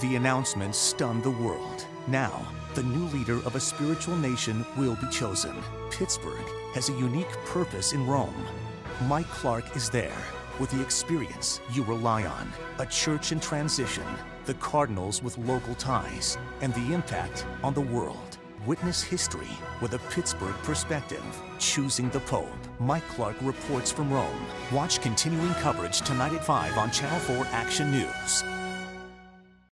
The announcement stunned the world. Now, the new leader of a spiritual nation will be chosen. Pittsburgh has a unique purpose in Rome. Mike Clark is there with the experience you rely on, a church in transition, the Cardinals with local ties, and the impact on the world. Witness history with a Pittsburgh perspective. Choosing the Pope. Mike Clark reports from Rome. Watch continuing coverage tonight at 5 on Channel 4 Action News.